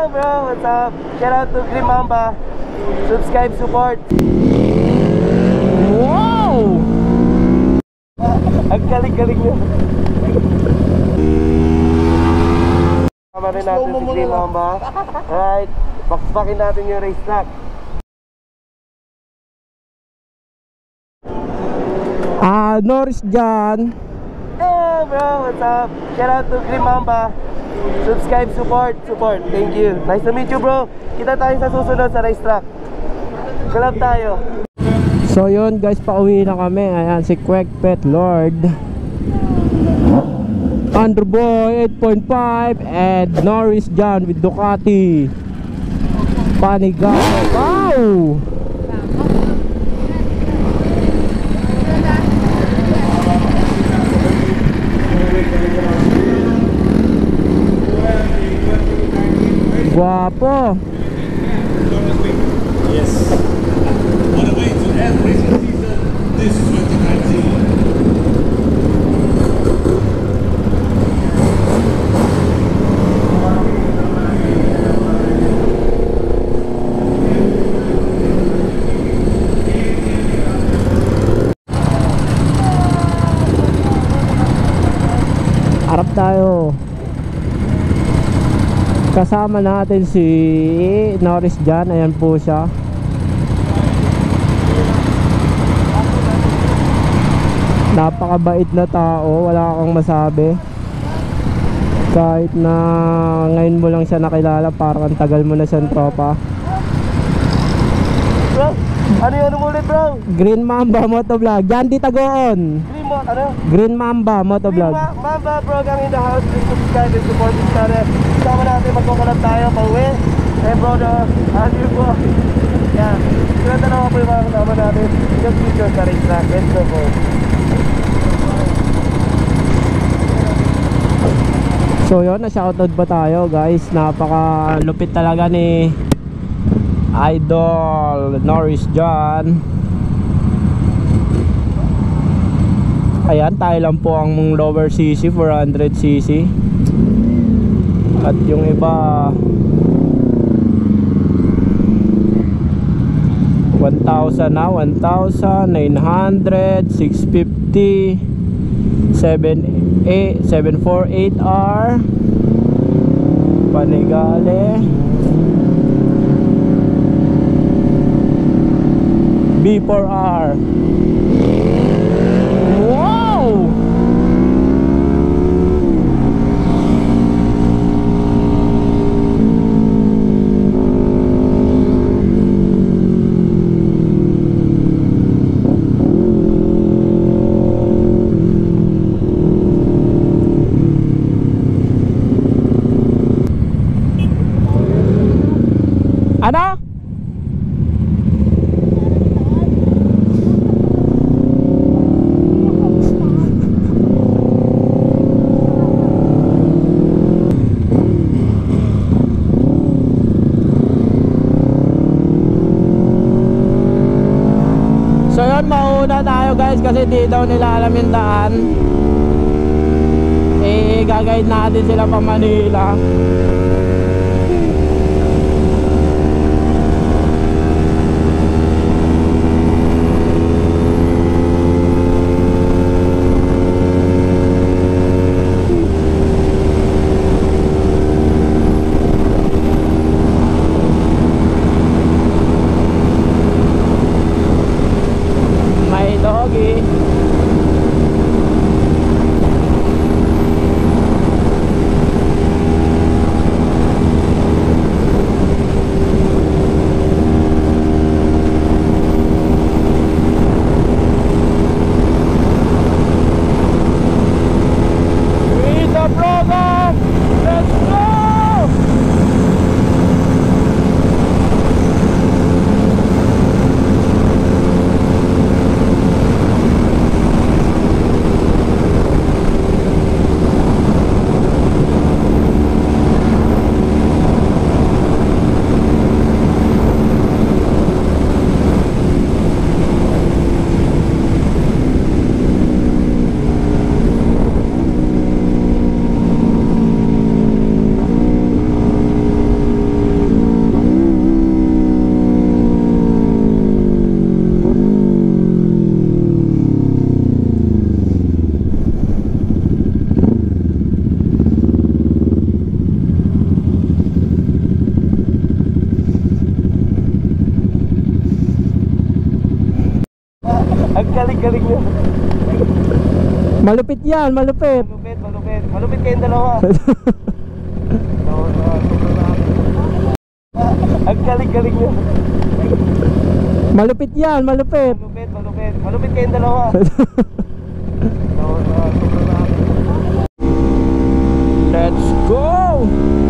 bro, what's up? Shout out to Green Mamba. Subscribe, support. Wow! Ang galing-galing nyo. Tama rin natin si Green Mamba. Alright, bakbakin natin yung race track. Norris dyan. Hey bro, what's up? Shout out to Green Mamba. Subscribe, support. Thank you. Nice to meet you bro. Kita tayo sa susunod sa race track. Collab tayo. So yun guys, pauwi na kami. Ayan si Quack Pet Lord, Andrew Boy 8.5 and Norris dyan with Ducati Panigale. Wow! Guapo. Yes. On the way to end racing season this 2019. Harap tayo. Kasama natin si Norris dyan. Ayan po siya. Napakabait na tao. Wala kang masabi. Kahit na ngayon mo lang siya nakilala, parang ang tagal mo na siyang tropa. Bro, ano yun ulit bro? Green Mamba Motovlog. Yan di Tagoon. Green Mamba Motovlog. Green Mamba bro, gang in the house. Please subscribe and support this channel. Sama natin magkukulab tayo pauwi. Eh bro, Andrew po. Yan, sila dalawa po yung mga kasama natin in the future sa race track. Let's go po. So yun, na-shoutout ba tayo guys? Napaka lupit talaga ni Idol Norris dyan. Ayan, tayo lang po ang lower cc, 400cc. At yung iba 1,000 na, 1,900, 650, 748R Panigale, B4R. Wow! Ano? So yun, mauna tayo guys kasi di daw nila alam yung daan. Eh, gagayad natin sila pa Manila. galing nyo. Malupit yan, malupit. Malupit kayong dalawa. Ang galing nyo. Malupit yan, malupit. Malupit kayong dalawa. Let's go!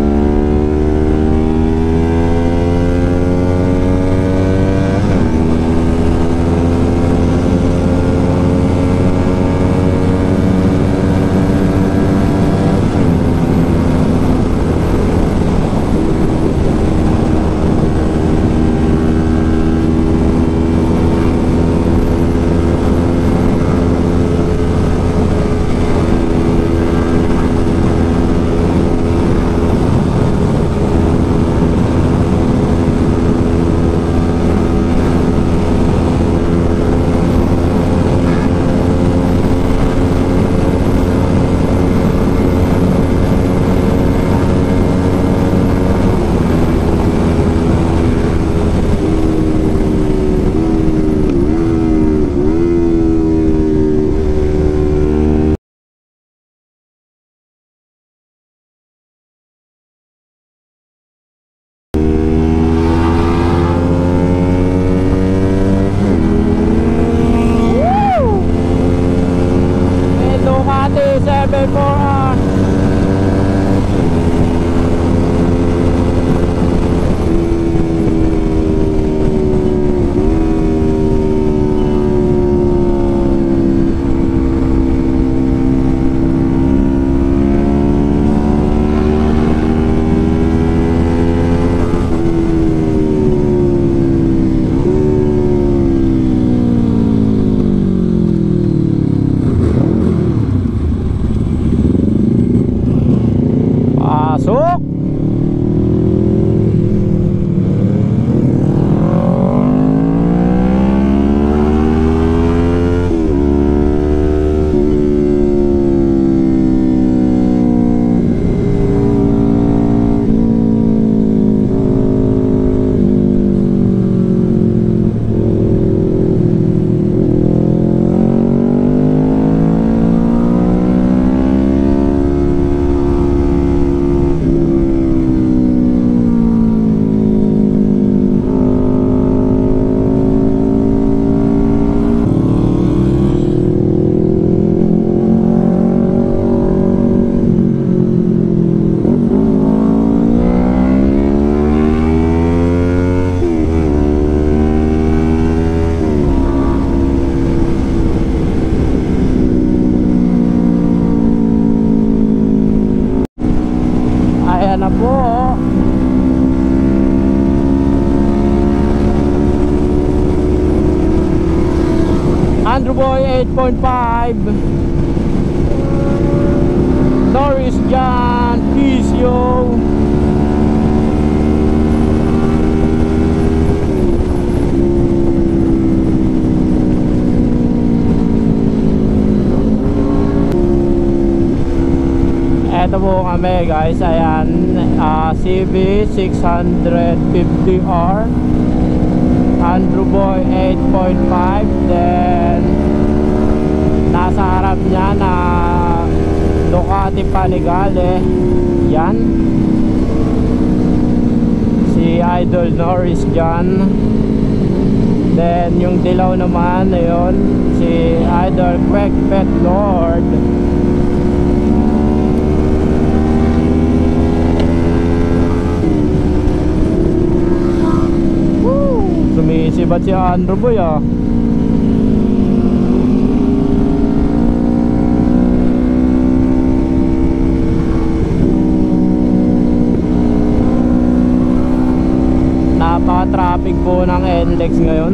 Ducati 74R. Pasok! Ayan na po. Andrew Boy 8.5, Norris John Pisio. Eto po kami guys, ayan, CB 650R, Andrew Boy 8.5, then nasa harap niya na Ducati Panigale, yan, si Idol Norris John. Then yung dilaw naman na yun, si Idol Craig Pet Lord. Sumisibat si Andrew Boy ah. Napaka-traffic po ng NLEX ngayon.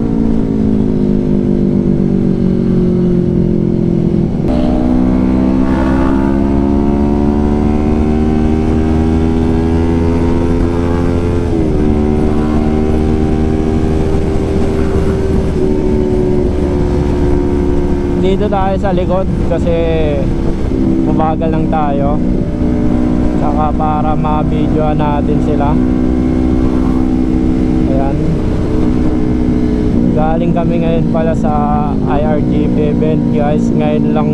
Dito tayo sa likod kasi mabagal lang tayo, saka para ma-videoan natin sila. Ayan, Galing kami ngayon pala sa IRGP event guys. Ngayon lang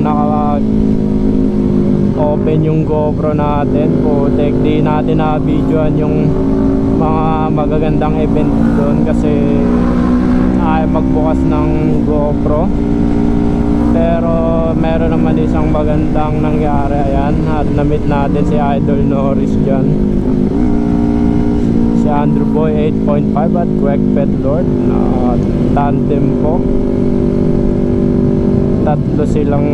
open yung GoPro natin. Putek, di natin na-videoan yung mga magagandang event doon kasi ay magbukas ng GoPro. Pero meron naman isang magandang nangyari. Ayan, at na-meet natin si Idol Norris dyan, si Andrew Boy 8.5 at Quack Pet Lord na tandem po. Tatlo silang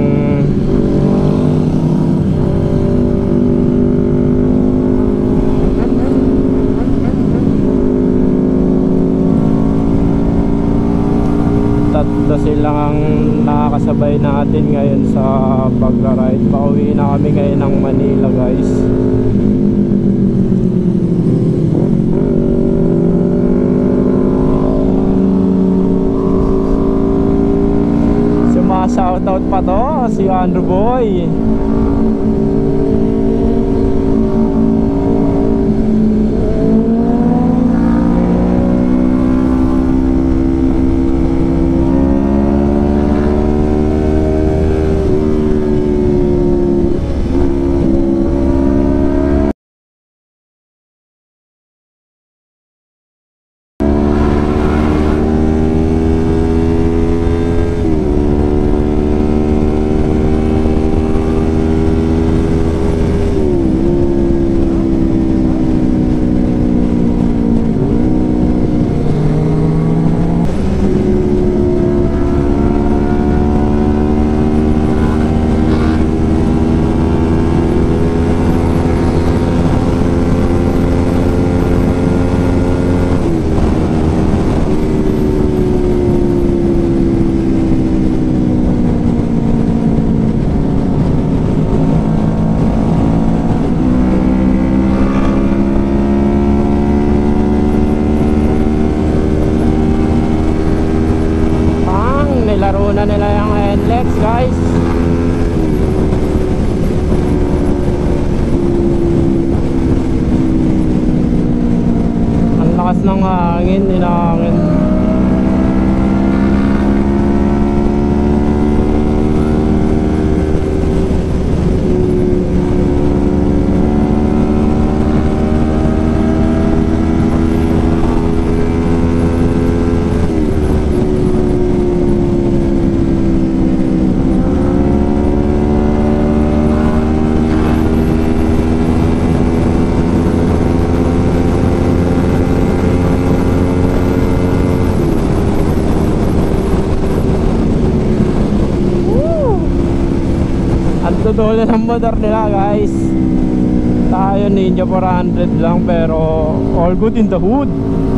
nakakasabay natin ngayon sa pag-ride. Pauwi na kami ngayon ng Manila guys. Shoutout pa to si Andrew Boy. Ng hangin, inangin. Tutuloy ng motor nila guys. Tayo Ninja 400 lang pero all good in the hood.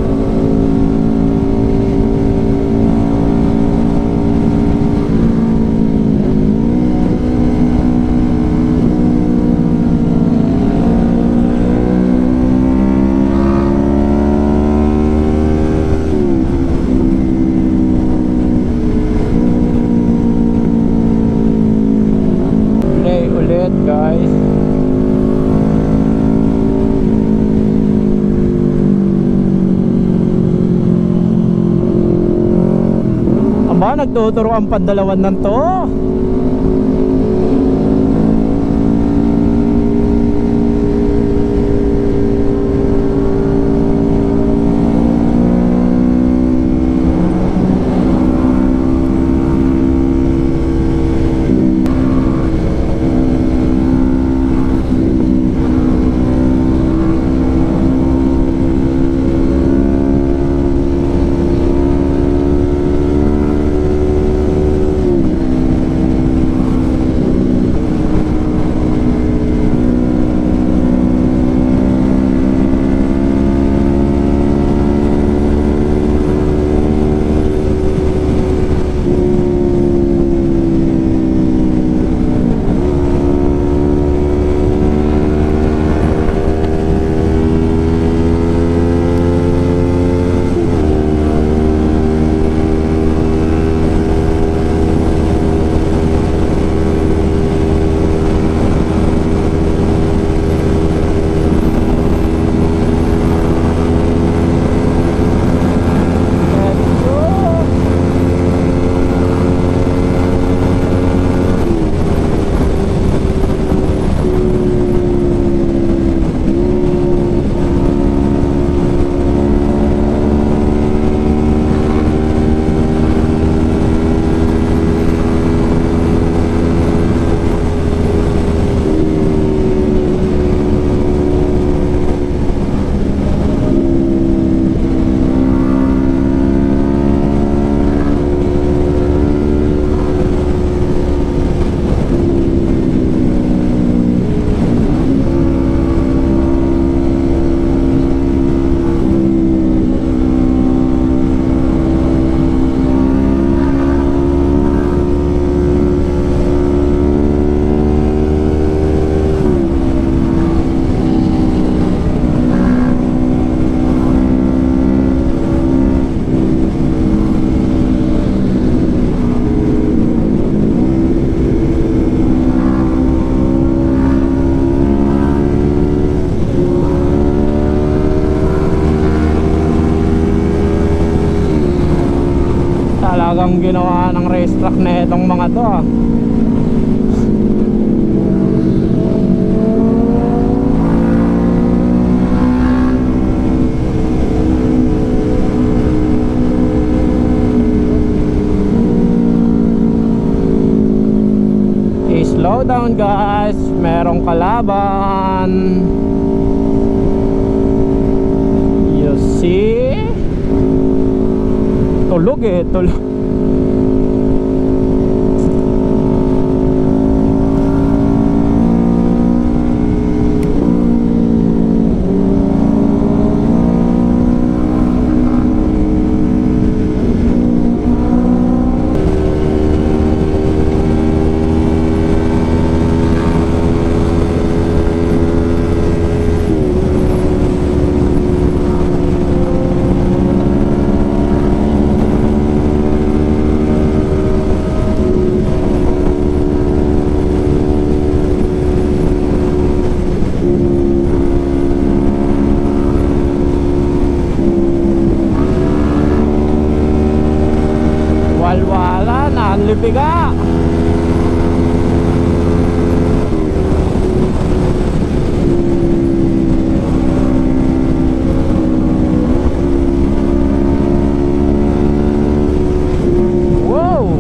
Guys, aba, nagtuturo ang pandalawan ng to. tong mga to ah. Slow down guys, merong kalaban. You see? Tulog eh, tulog. Walwala na, ang lipiga. Wow.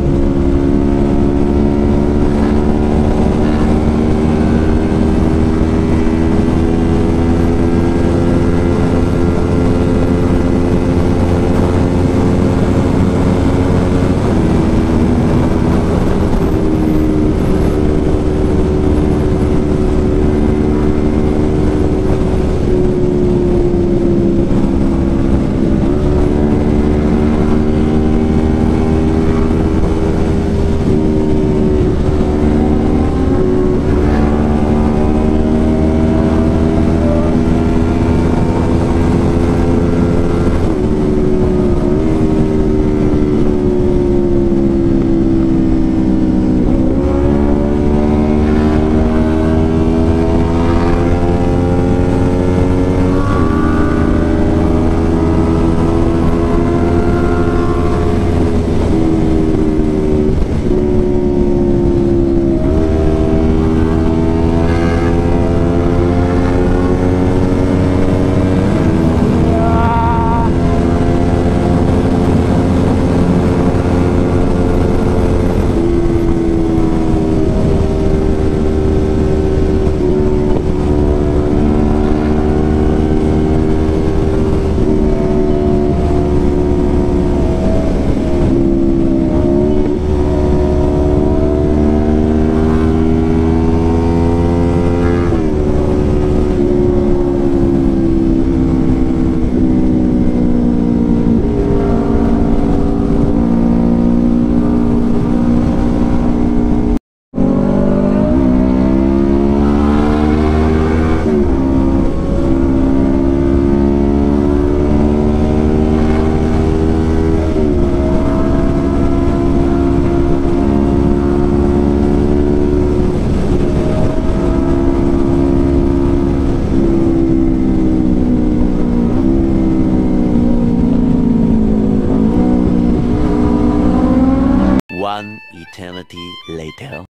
One eternity later.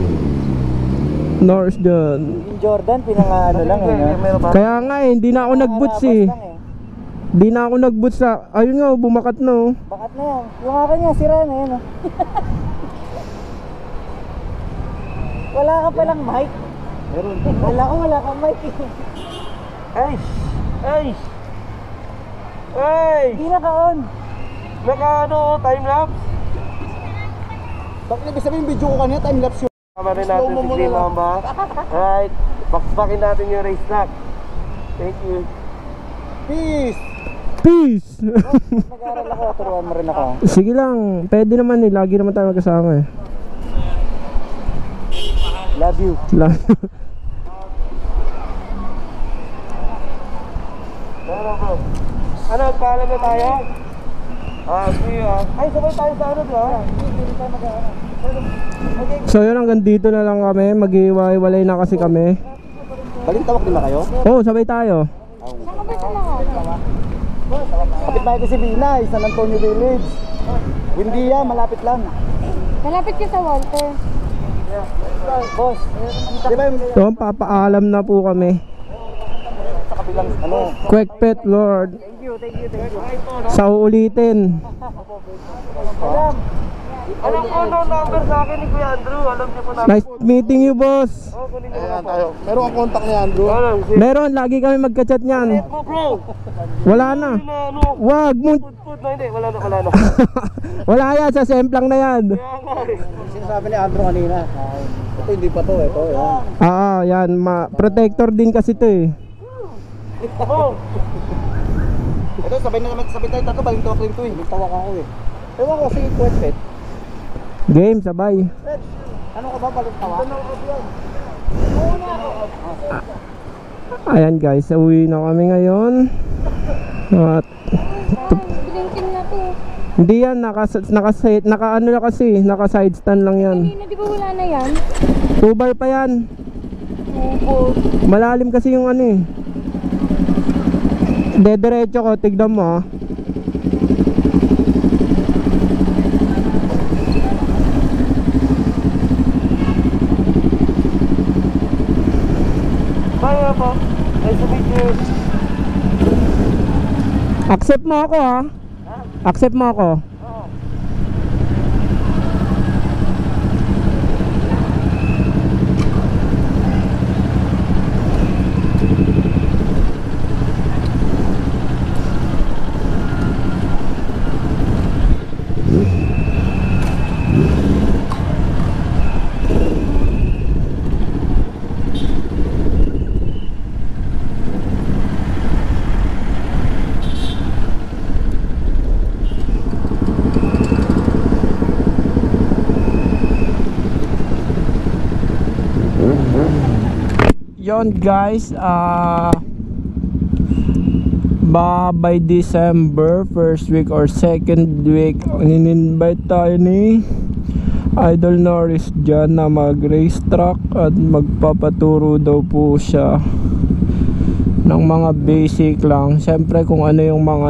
North dyan. Yung Jordan, pinang-ano lang eh. No? Kaya nga eh, hindi na ako nag-boots eh. Hindi na ako nag-boots sa... Ayun nga, bumakat na oh. Bakat na yan. Yung akin nga, sira na yan oh. Wala ka palang mic. Meron. Wala kang mic eh. Ay! Ay! Ay! Hindi naka-on. Naka ano, time-lapse? Bakit ibig sabihin video ko kanina, time-lapse yun. Tama rin natin si Clean Mamba. Alright, backpackin natin yung race track. Thank you. Peace! Peace! Nag-aaral ako, turuan mo rin ako. Sige lang, pwede naman eh, lagi naman tayo magkasama eh. Love you. Ano bro? Ano, paalam na tayo? See you Ay, sabay tayo sa ano diba? Hindi tayo mag-aaral. So yun, hanggang dito na lang kami, mag-iwalay na kasi kami. Balintawak din ba kayo? Oo, sabay tayo. Kapit bahay ko si Binay, San Antonio Village. Windia, malapit lang. Malapit ka sa Walter. Boss, di ba yung So, papaalam na po kami. sa kabilang ano? Quick Pet Lord. Thank you. Sa uulitin. Alam ko no number sa akin ni Kuya Andrew. Alam niyo po na. Nice meeting you, boss. Kunin niyo Ayan po. tayo. Meron ang contact ni Andrew. Alam, Meron, lagi kami magka-chat niyan. mo bro. Wala na. Na ano, Wag mo. food na hindi. Wala na. Wala yan, sa semplang na yan. Kaya nga eh. Sinasabi ni Andrew kanina. Ito hindi pa to, ito. Yan. Yan. Protector din kasi to eh. Bro, Ito, sabay tayo tatlo. Balintawak rin to eh. Balintawak ako eh. Ewan ko si Quick Pet. Game, sabay. Ano ka ba balintawak? Ayan guys, uwi na kami ngayon. At Blinking na to. hindi yan, naka-ano na kasi, naka-side stand lang yan. Kanina di ba wala na yan? 2 bar pa yan. Malalim kasi yung ano eh. Dediretso ko, tignan mo ah. bye po. Nice to meet you. Accept mo ako ha. Accept mo ako. Yon guys, by December first week or second week, in-invite tayo ni Idol Norris dyan na mag-race track at magpapaturo daw po siya ng mga basic lang. Siyempre kung ano yung mga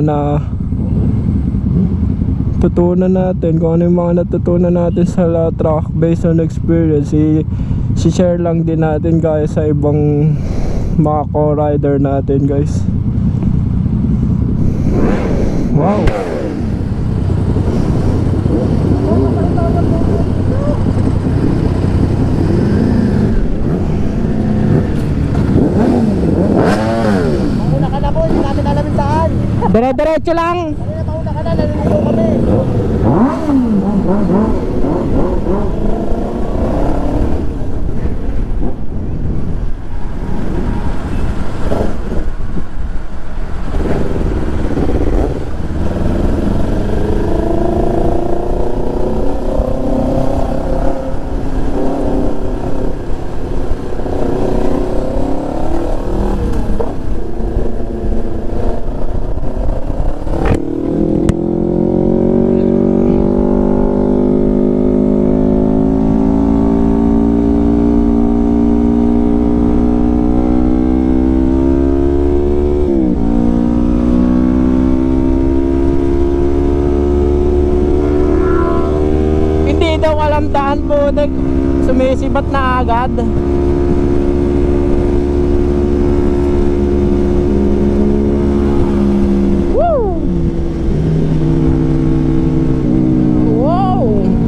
natutunan natin, kung ano yung mga natutunan natin sa track based on experience, si-share lang din natin guys sa ibang mga co-rider natin guys. Wow. Mauna ka na po, hindi natin alam yung daan. Dire-diretso lang. Kanina mauna ka na, nalilito kami. Daan po, sumisibat na agad. Woo! Wow!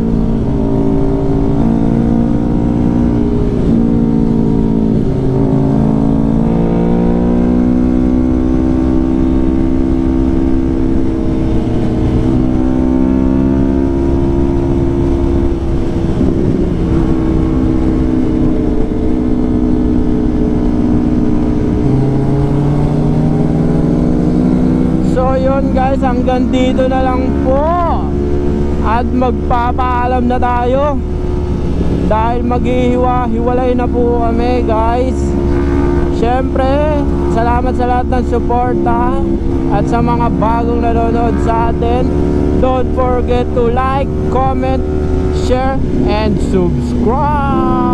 Yun guys, hanggang dito na lang po at magpapaalam na tayo dahil maghihiwa-hiwalay na po kami guys. Syempre, salamat sa lahat ng suporta at sa mga bagong nanonood sa atin. Don't forget to like, comment, share, and subscribe.